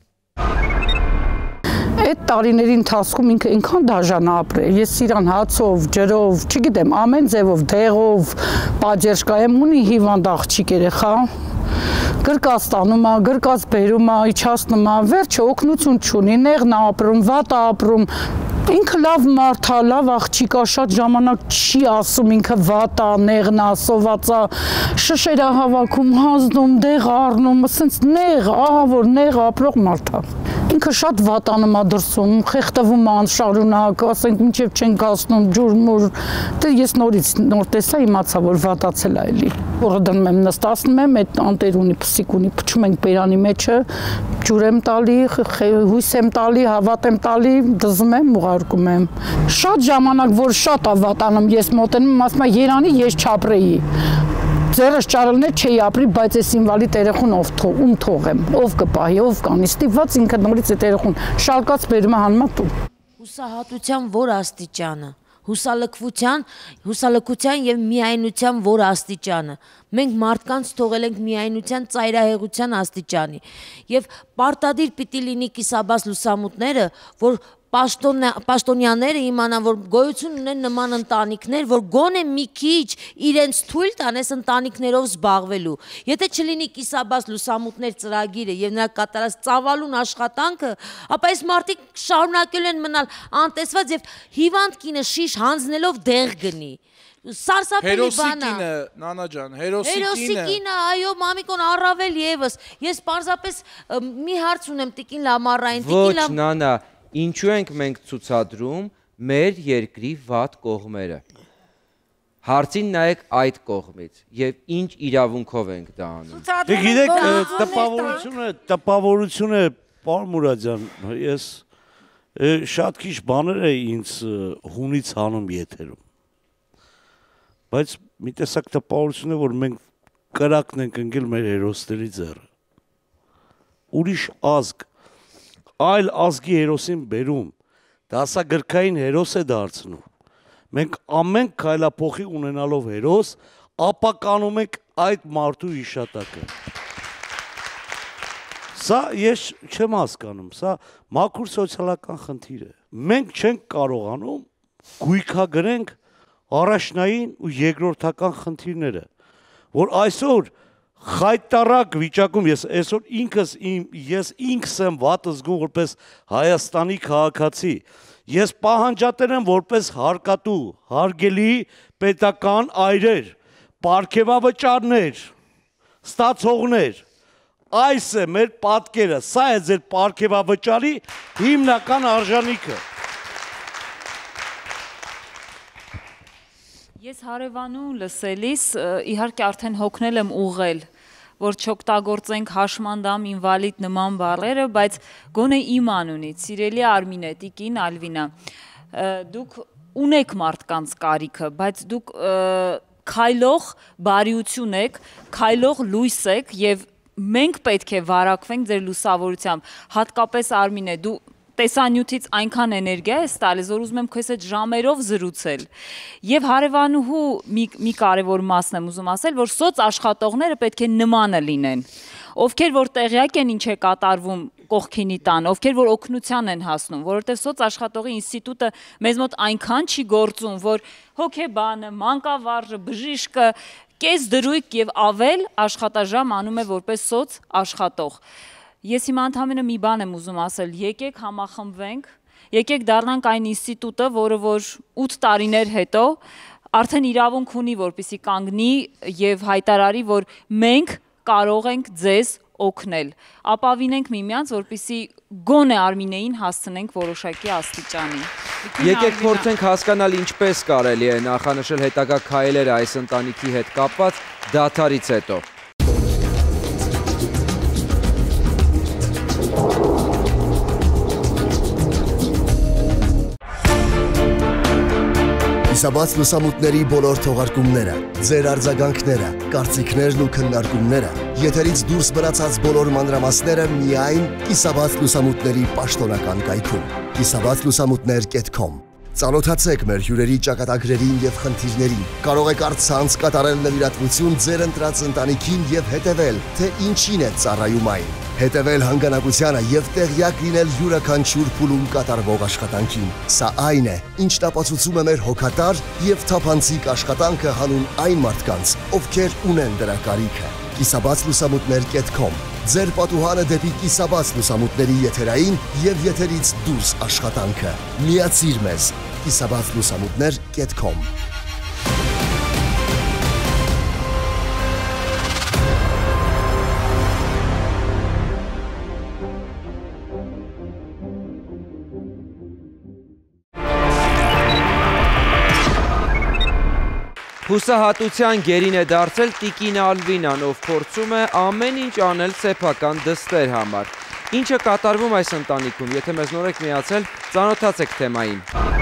Այդ տարիների ընթացքում ինքը ինքան դաժան ապրել, ես իրան հացով, ջրով, չգիտեմ, ամեն ձևով, դեղով, պատժկայեմ, ունի հիվանդ աղջիկ երեխա, գրկած տանում է, գրկած բերում է, իջացնում է, վերջը օգնություն չունի, նեղն է ապրում, վատ է ապրում, ինքը լավ մարդ է, լավ աղջիկ է, շատ ժամանակ չի ասում, ինքը վատ է, նեղն է, սոված է, շշեր է հավաքում, հանձնում, դեղ առնում, ասենց նեղ, ահա որ նեղ ապրող մարդ է։ Ինքը շատ վատանում է դրսում, խեղդվում է անշարունակ, ասենք մինչև չեն գացնում ջուր-մուր, դե ես նոր տեսա իմացա, որ վատացել է էլի։ Օրը դնում եմ նստացնում եմ, այդ անտեր ունի, փսիկ ունի, փչում ենք բերանի մեջը, ջուր եմ տալի, հույս եմ տալի, հավատ եմ տալի, դզում եմ, ուղարկում եմ։ Շատ ժամանակ, որ շատ է վատանում, ես մոտենում եմ, ասում եմ, Երանի ես չապրեի։ Ձերս ճարելներ չէի ապրի, բայց այս ինվալիդ երեխուն ում թողեմ, ով կպահի, ով կանի, ստիպված ինքը նորից այդ երեխուն շալկած բերում է հանում է տուն։ Հուսահատության որ աստիճանը, հուսալքության եւ միայնության որ աստիճանը։ Մենք մարդկանց թողել ենք միայնության ծայրահեղության աստիճանի եւ պարտադիր պիտի լինի կիսաբաց լուսամուտները, որ պաշտոնյաները իմանան, որ գոյություն ունեն նման ընտանիքներ, որ գոնե մի քիչ իրենց թույլ տան այս ընտանիքներով զբաղվելու։ Եթե չլինի կիսաբաց լուսամուտներ ծրագիրը եւ նրա կատարած ծավալուն աշխատանքը, ապա այս մարդիկ շարունակել են մնալ անտեսված եւ հիվանդ կինը շիշ հանձնելով դեղ գնի։ Սարսափելի բան է։ Հերոսիկինը, Նանա ջան, հերոսիկինը, այո, մամիկոն առավել եւս։ Ես պարզապես մի հարց ունեմ տիկին Լամարային, Ոչ, Նանա, ինչու ենք մենք ցուցադրում մեր երկրի վատ կողմերը։ Հարցին նայեք այդ կողմից եւ ինչ իրավունքով ենք դա անում։ Դե գիտեք, տպավորությունը, պարոն Մուրադյան, ես շատ քիչ բաներ է ինձ հունից հանում եթերում։ Բայց մի տեսակ տպավորություն է, որ մենք կրակն ենք ընկել մեր հերոսների ձեռը։ Ուրիշ ազգ, այլ ազգի հերոսին բերում, դասագրքային հերոս է դարձնում։ Մենք ամեն քայլափոխի ունենալով հերոս, ապականում ենք այդ մարդու հիշատակը։ Սա ես չեմ հասկանում, սա մաքուր սոցիալական խնդիր է։ Մենք չենք կարողանում գույքագրենք առաջնային ու երկրորդական խնդիրները, որ այսօր խայտարակ վիճակում ես ինքս եմ վատ զգում որպես Հայաստանի քաղաքացի, ես պահանջատեր եմ որպես հարկատու, հարգելի պետական այրեր, պարգևավճարներ, ստացողներ, այս է մեր պատկերը, սա է ձեր պարգևավճարի հիմնական արժանիքը։ Ես հարևանու լսելիս իհարկե արդեն հոգնել եմ ուղղել որ չօգտագործենք հաշմանդամ, ինվալիդ նման բառերը, բայց գոնե իմ անունից, սիրելի Արմինե, տիկին Ալվինա, դուք ունեք մարդկանց կարիքը, բայց դուք քայլող բարիություն եք, քայլող լույս եք եւ մենք պետք է վարակվենք ձեր լուսավորությամբ, հատկապես Արմինե, դու տեսանյութից այնքան էներգիա ես տալիս, որ ուզում եմ քեզ հետ ժամերով զրուցել։ Եվ հարևանուհու մի կարևոր մասն եմ ուզում ասել, որ սոց աշխատողները պետք է նմանը լինեն, ովքեր որ տեղյակ են ինչ է կատարվում կողքինի տան, ովքեր որ օգնության են հասնում, որովհետև սոց աշխատողի ինստիտուտը մեզ մոտ այնքան չի գործում, որ հոգեբանը, մանկավարժը, բժիշկը կես դրույք եւ ավել աշխատաժամ անում է որպես սոց աշխատող։ Ես հիմա ընդհանրապես մի բան եմ ուզում ասել, եկեք համախմբվենք, եկեք դառնանք այն ինստիտուտը, որը որ 8 տարիներ հետո արդեն իրավունք ունի, որպեսզի կանգնի եւ հայտարարի, որ մենք կարող ենք ձեզ օգնել, ապավինենք միմյանց, որպեսզի գոնե Արմինեին հասցնենք որոշակի աստիճանի։ Եկեք փորձենք հասկանալ ինչպես կարելի է նախանշել հետագա քայլերը այս ընտանիքի հետ կապված դադարից հետո։ Կիսաբաց լուսամուտների բոլոր թողարկումները, ձեր արձագանքները, կարծիքներն ու քննարկումները, եթերից դուրս մնացած բոլոր մանրամասները միայն Կիսաբաց լուսամուտների պաշտոնական կայքում, kisabatzlusamutner.com։ Ծանոթացեք մեր հյուրերի ճակատագրերին եւ խնդիրներին։ Կարող եք առցանց կատարել նվիրատվություն ձեր ընտրած ընտանիքին եւ հետեւել, թե ինչին է ծառայում այն։ Հետևել հանգանակությանը եւ տեղյակ լինել յուրաքանչյուր փուլում կատարվող աշխատանքին։ Սա այն է, ինչն ապացուցում է մեր հոգատար եւ թափանցիկ աշխատանքը հանուն այն մարդկանց, ովքեր ունեն դրա կարիքը։ kisabatzlusamutner.com Ձեր պատուհանը դեպի Կիսաբաց լուսամուտների եթերային եւ եթերից դուրս աշխատանքը։ Միացիր մեզ kisabatzlusamutner.com։ Հուսահատության գերին է դարձել տիկին Ալվինան, ով փորձում է ամեն ինչ անել սեփական դստեր համար։ Ինչը կատարվում այս ընտանիքում, եթե մեզ նոր եք միացել, ծանոթացեք թեմային։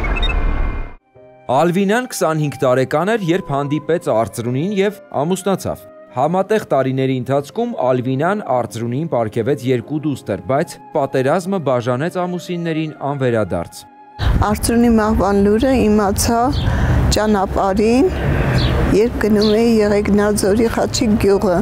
Ալվինան 25 տարեկան էր, երբ հանդիպեց Արծրունին եւ ամուսնացավ։ Համատեղ տարիների ընթացքում Ալվինան Արծրունին պարգևեց 2 դուստր, բայց պատերազմը բաժանեց ամուսիններին անվերադարձ։ Արծրունի մահվան լուրը իմացա ճանապարհին, երբ գնում էի Եղեգնաձորի Խաչիկ գյուղը։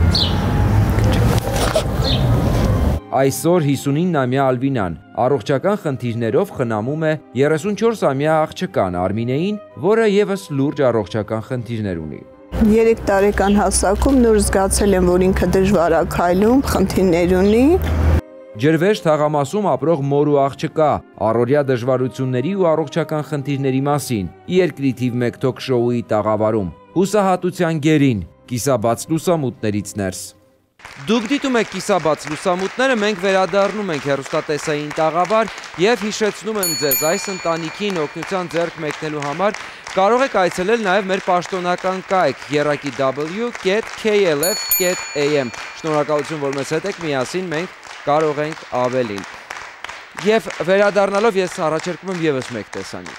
Այսօր 59-ամյա Ալվինան առողջական խնդիրներով խնամում է 34-ամյա աղջկան Արմինեին, որը եւս լուրջ առողջական խնդիրներ ունի։ 3 տարեկան հասակում նոր զգացել եմ, որ ինքը դժվար է քայլում, խնդիրներ ունի։ Ջրվեժ թաղամասում ապրող մոր ու աղջկա առօրյա դժվարությունների ու առողջական խնդիրների մասին Երկրի թիվ 1 թոք շոուի տաղավարում հուսահատության գերին Կիսաբաց լուսամուտներից ներս։ Դուք դիտում եք Կիսաբաց լուսամուտները, մենք վերադառնում ենք հեռուստատեսային տաղավար եւ հիշեցնում եմ ձեզ, այս ընտանիքին օգնության ձեռք մեկնելու համար կարող եք այցելել նաեւ մեր պաշտոնական կայք yeraki.klf.am։ Շնորհակալություն, որ մեզ հետ եք, միասին մենք կարող ենք ավելին։ Եվ վերադառնալով ես առաջարկում եմ եւս մեկ տեսանյութ։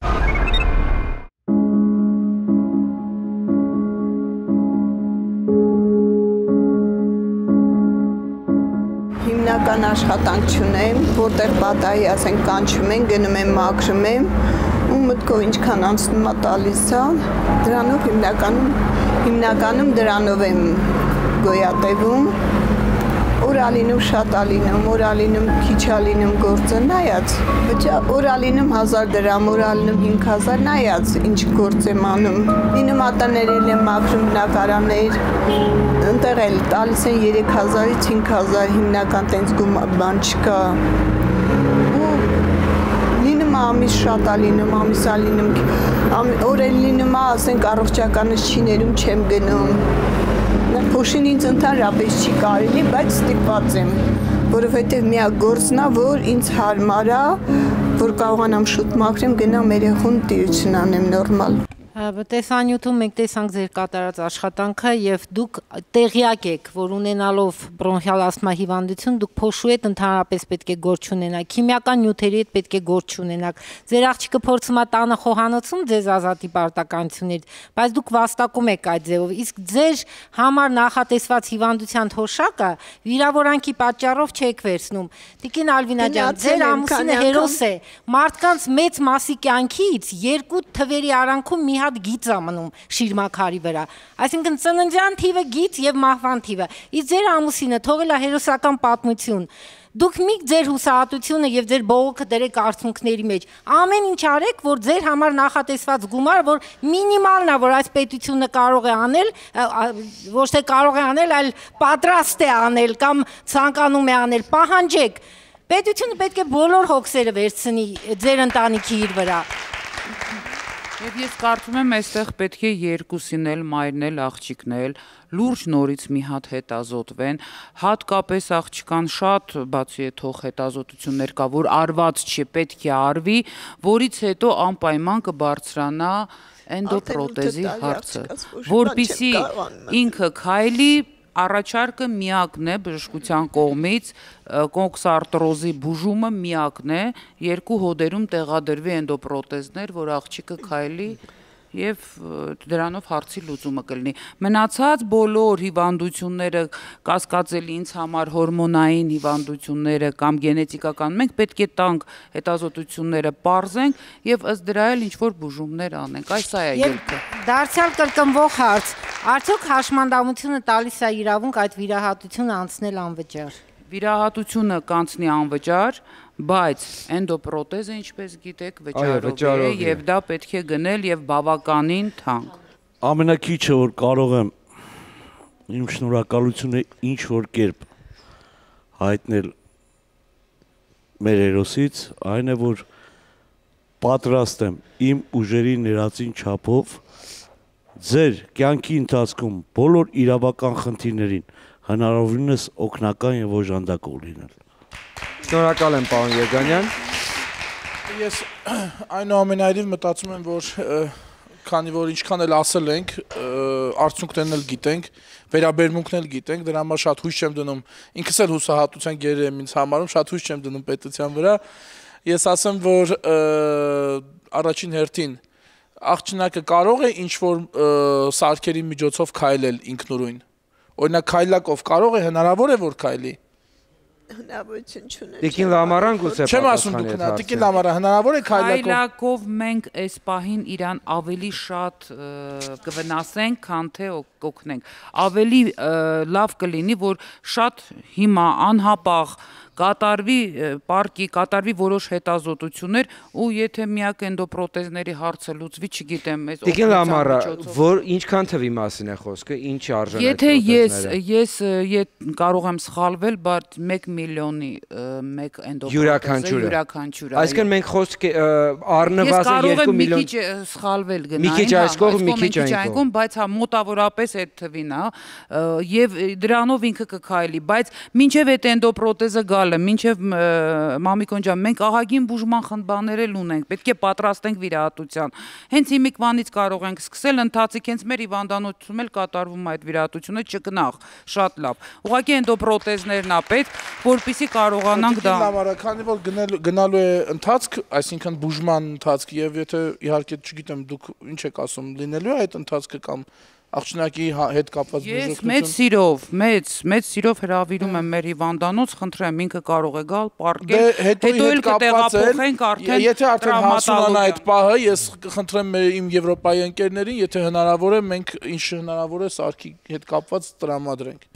Հիմնական աշխատանք չունեմ, որտեղ պատահի ասենք կանչում են, գնում եմ, մաքրում եմ, ու մտքով ինչքան անցնում է տալիս է, դրանով հիմնականում դրանով եմ գոյատևում։ Օր ալինում շատ ալինում, օր ալինում քիչ ալինում գործը նայած, օր ալինում 1000 դրամ, օր ալինում 5000 նայած ինչ գործ եմ անում։ Լինում ատաներել եմ մաքրում բնակարաններ, ընտեղ էլ տալիս են 3000-ից 5000 հիմնական տենց բան չկա։ Ու լինում ամիս շատ ալինում, ամիս ալինում, օր էլ լինում ասենք առողջականս չի ներում, չեմ գնում։ Փոշին ինձ ընդհանրապես չի կարելի, բայց ստիպված եմ, որովհետև միակ գործն է, որ ինձ հարմար է, որ կարողանամ շուտ մաքրեմ, գնամ երեխուն տիրություն անեմ նորմալ։ Տեսանյութում մենք տեսանք ձեր կատարած աշխատանքը եւ դուք տեղյակ եք, որ ունենալով բրոնխիալ ասթմա հիվանդություն, դուք փոշու հետ ընդհանրապես պետք է գործ չունենաք, քիմիական նյութերի հետ պետք է գործ չունենաք։ Ձեր աղջիկը փորձում է տանը խոհանոցում ձեզ ազատի պարտականությունից, բայց դուք վաստակում եք այդ ձևով։ Իսկ ձեր համար նախատեսված հիվանդության թոշակը վիրավորանքի պատճառով չեք վերցնում։ Տիկին Ալվինա ջան, ձեր ամուսինը հերոս է։ Մարդկանց մեծ մասի կյանքից 2 թվերի արանքում մի հատ գիծ է մնում շիրմաքարի վրա, այսինքն ծննդյան թիվը գիծ եւ մահվան թիվը։ Իսկ ձեր ամուսինը թողել է հերոսական պատմություն։ Դուք մի ձեր հուսահատությունը եւ ձեր բողոքը դրեք արցունքների մեջ։ Ամեն ինչ արեք, որ ձեր համար նախատեսված գումար, որ մինիմալն է, որ այս պետությունը կարող է անել, ոչ թե կարող է անել, այլ պատրաստ է անել կամ ցանկանում է անել, պահանջեք։ Պետությունը պետք է բոլոր հոգսերը վերցնի ձեր ընտանիքի իր վրա։ Եվ ես կարծում եմ, այստեղ պետք է երկուսին էլ մայրն էլ աղջիկն էլ լուրջ նորից մի հատ հետազոտվեն, հատկապես աղջկան շատ բացի է թող հետազոտություններ կա, որ արված չի, պետք է արվի, որից հետո անպայման կբարձրանա էնդոպրոթեզի հարցը, որպեսզի ինքը քայլի առաջարկը միակն է բժշկության կողմից, կոքսարտրոզի բուժումը միակն է, 2 հոդերում տեղադրվի էնդոպրոթեզներ, որ աղջիկը քայլի եւ դրանով հարցի լուծումը կլինի։ Մնացած բոլոր հիվանդությունները կասկածելի ինձ համար հորմոնային հիվանդությունները կամ գենետիկական, մենք պետք է տանք հետազոտությունները պարզենք եւ ըստ դրա էլ ինչ որ բուժումներ անենք։ Այս է ելքը։ Դարձյալ կրկնվող հարց. արդյոք հաշմանդամությունը տալիս է իրավունք այդ վիրահատությունը անցնել անվճար։ Վիրահատությունը կանցնի անվճար, բայց էնդոպրոթեզը, ինչպես գիտեք, վճարով է եւ դա պետք է գնել եւ բավականին թանկ։ Ամենակիչը որ կարող եմ իմ շնորհակալությունը ինչ որ կերպ հայտնել մեր հերոսից, այն է որ պատրաստ եմ իմ ուժերի ներածին չափով ձեր կյանքի ընթացքում բոլոր իրավական խնդիրներին հնարավորինս օգնական եւ օժանդակող լինել։ Շնորհակալ եմ, պարոն Երկանյան։ Ես այնուամենայնիվ մտածում եմ, որ քանի որ ինչքան էլ ասել ենք, արդյունքներն էլ գիտենք, վերաբերմունքն էլ գիտենք, դրա համար շատ հույս չեմ դնում, ինքս էլ հուսահատության գեր եմ ինձ համարում, շատ հույս չեմ դնում պետության վրա։ Ես ասեմ, որ առաջին հերթին աղջնակը կարող է ինչ-որ սարքերի միջոցով քայլել ինքնուրույն։ Օրինակ քայլակով կարող է, հնարավոր է որ քայլի։ Հնարավորություն չունի։ Տիկին Լամարան գուցե Չեմ ասում դուք նա, Տիկին Լամարան, հնարավոր է քայլակով։ Քայլակով մենք այս պահին իրան ավելի շատ կվնասենք, քան թե կօգնենք։ Ավելի լավ կլինի, որ շատ հիմա անհապաղ կատարվի պարկի, կատարվի որոշ հետազոտություններ ու եթե միակ էնդոպրոթեզների հարցը լուծվի, չգիտեմ, այս Տիկին Լամարա, որ ինչքան թվի մասին է խոսքը, ինչ արժան այդ պրոթեզները։ Եթե ես կարող եմ սխալվել, բայց 1 միլիոնի մեկ էնդոպրոթեզը յուրաքանչյուրը։ Այսինքն մենք խոսք առնվազն 2 միլիոն։ Մի քիչ սխալվել գնային։ Մի քիչ այս կողմ, մի քիչ այն կողմ, բայց հա մոտավորապես այդ թվին է եւ դրանով ինքը կքայլի, բայց մինչեւ այդ էնդոպրոթեզը գալը, մինչեւ Մամիկոն ջան, մենք ահագին բուժման խնդիրներ էլ ունենք, պետք է պատրաստենք վիրահատության։ Հենց հիմիկվանից կարող ենք սկսել, ընթացիկ հենց մեր հիվանդանոցում էլ կատարվում է այդ վիրահատությունը, չգնախ, շատ լավ։ Ուղղակի էնդոպրոթեզներն է պետք, որպեսզի կարողանանք դա։ Քանի որ գնալու է ընթացք, այսինքն բուժման ընթացք եւ եթե իհարկե չգիտեմ դուք ինչ եք ասում, լինելու է այդ ընթացքը կամ աղջնակի հետ կապված բուժօգնություն։ Ես մեծ սիրով հրավիրում եմ մեր հիվանդանոց, խնդրեմ ինքը կարող է գալ, պարկել, հետո էլ կտեղափոխենք արդեն։ Եթե արդեն հասունանա այդ պահը, ես կխնդրեմ իմ եվրոպայի ընկերներին, եթե հնարավոր է, մենք ինչ հնարավոր է սարքի հետ կապված տրամադրենք։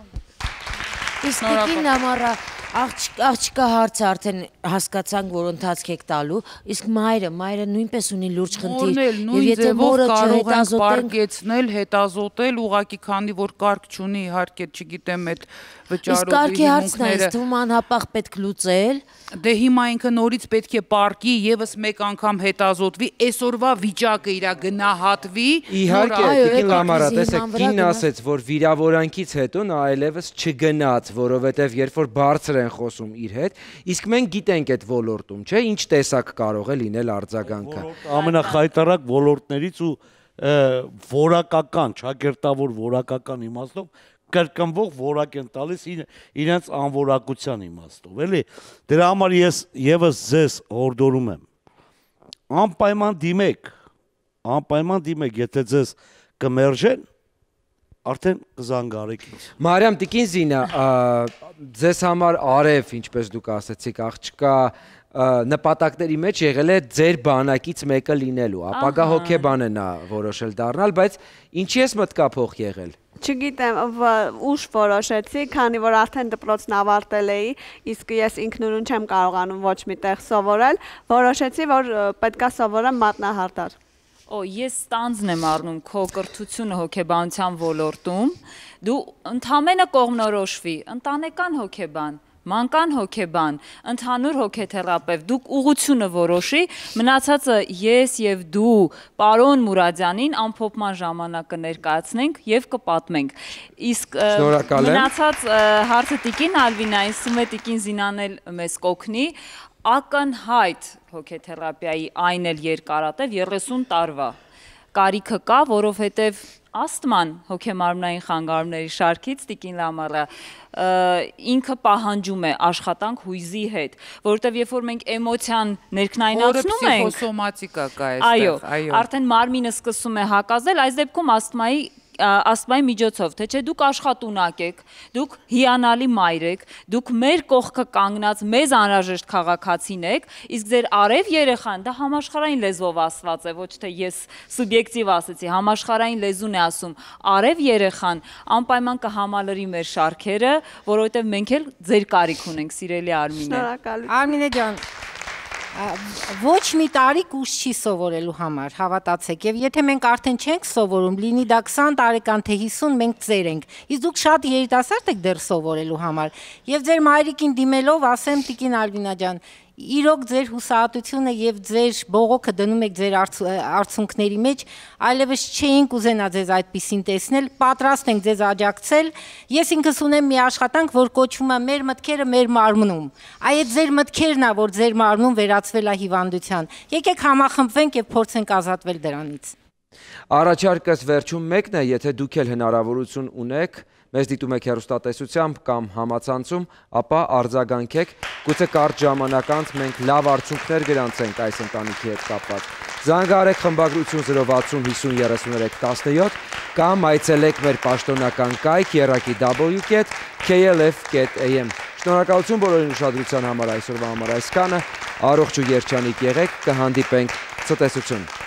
Իսկ Տիկին Լամարա, աղջկա հարցը արդեն հասկացանք, որ ընթացք եք տալու, իսկ մայրը նույնպես ունի լուրջ խնդիր, եւ եթե մորը չհետազոտենք, հետազոտել, ուղղակի քանի որ կարգ չունի, իհարկե չգիտեմ այդ վճարովի իսկ կարգի հարցն է, թվում անհապաղ պետք լուծել։ Դե հիմա ինքը նորից պետք է պարկի, եւս մեկ անգամ հետազոտվի, այսօրվա վիճակը իրա գնահատվի։ Իհարկե, Տիկին Լամարա, տեսեք, կինն ասեց, որ վիրավորանքից հետո նա այլևս չգնաց, որովհետեւ երբ որ բարձր է են խոսում իր հետ, իսկ մենք գիտենք այդ ոլորտում, չէ, ինչ տեսակ կարող է լինել արձագանքը։ Ամենախայտարակ ոլորտներից ու որակական, ճակերտավոր որակական իմաստով կրկնվող որակ են տալիս իրենց անորակության իմաստով, էլի։ Դրա համար ես եւս ձեզ հորդորում եմ, անպայման դիմեք, եթե ձեզ կմերժեն, արդեն կզանգարեք ինձ։ Մարիամ Տիկինզինը, ձեզ համար արև, ինչպես դուք ասացիք, աղջկա նպատակների մեջ եղել է ձեր բանակից մեկը լինելու, ապագա հոգեբան է նա որոշել դառնալ, բայց ինչի ես մտկափոխ եղել։ Չգիտեմ, ուշ որոշեցի, քանի որ արդեն դպրոցն ավարտել էի, իսկ ես ինքնուրույն չեմ կարողանում ոչ մի տեղ սովորել, որոշեցի, որ պետքա սովորեմ մատնահարդար։ Ես ստանձն եմ առնում քո կրթությունը հոգեբանության ոլորտում, դու ընդհանրապես կողմնորոշվի, ընտանեկան հոգեբան, մանկան հոգեբան, ընդհանուր հոգեթերապևտ, դուք ուղղությունը որոշի, մնացածը ես եւ դու պարոն Մուրադյանին ամփոփման ժամանակ կներկայացնենք եւ կպատմենք։ Իսկ մնացած հարցը Տիկին Ալվինային, Սումե Տիկինզինան էլ մեզ կօգնի, ակնհայտ հոգեթերապիայի այն էլ երկարատև 30 տարվա կարիքը կա, որովհետև աստման հոգեմարմնային խանգարումների շարքից Տիկին Լամարը ինքը պահանջում է աշխատանք հույզի հետ, որովհետև երբ որ մենք էմոցիան ներքնայնացնում ենք, պսիխոսոմատիկա կա այստեղ, այո, արդեն մարմինը սկսում է հակազել, այս դեպքում աստմայի միջոցով, թե չէ դուք աշխատունակ եք, դուք հիանալի մայր եք, դուք մեր կողքը կանգնած մեզ անհրաժեշտ քաղաքացին եք, իսկ ձեր արև երեխան, դա համաշխարհային լեզվով ասված է, ոչ թե ես սուբյեկտիվ ասեցի, համաշխարհային լեզուն է ասում, արև երեխան անպայման կհամալրի մեր շարքերը, որովհետև մենք էլ ձեր կարիք ունենք, սիրելի Արմինե։ Շնորհակալություն։ Արմինե ջան, ոչ մի տարիք ուշ չի սովորելու համար, հավատացեք, եւ եթե մենք արդեն չենք սովորում, լինի դա 20 տարեկան թե 50, մենք ծեր ենք, իսկ դուք շատ երիտասարդ եք դեռ սովորելու համար, եւ ձեր մայրիկին դիմելով ասեմ Տիկին Ալվինա ջան, իրոք ձեր հուսահատությունը եւ ձեր բողոքը դնում եք ձեր արցունքների մեջ, այլևս չէինք ուզենա ձեզ այդպիսին տեսնել, պատրաստ ենք ձեզ աջակցել։ Ես ինքս ունեմ մի աշխատանք, որ կոչվում է Մեր մտքերը մեր մարմնում։ Այդ ձեր մտքերն է, որ ձեր մարմնում վերածվել է հիվանդության։ Եկեք համախմբվենք եւ փորձենք ազատվել դրանից։ Առաջարկս վերջում մեկն է, եթե դուք էլ հնարավորություն ունեք, մեզ դիտում եք հեռուստատեսությամբ կամ համացանցում, ապա արձագանքեք, գուցե կարճ ժամանակ անց մենք լավ արդյունքներ գրանցենք այս ընտանիքի հետ կապված։ Զանգահարեք խմբագրություն 060 50 33 17 կամ այցելեք մեր պաշտոնական կայք երակի.w.klf.am։ Շնորհակալություն բոլորին ուշադրության համար այսօրվա համար այսքանը, առողջ ու երջանիկ եղեք, կհանդիպենք ցտեսություն։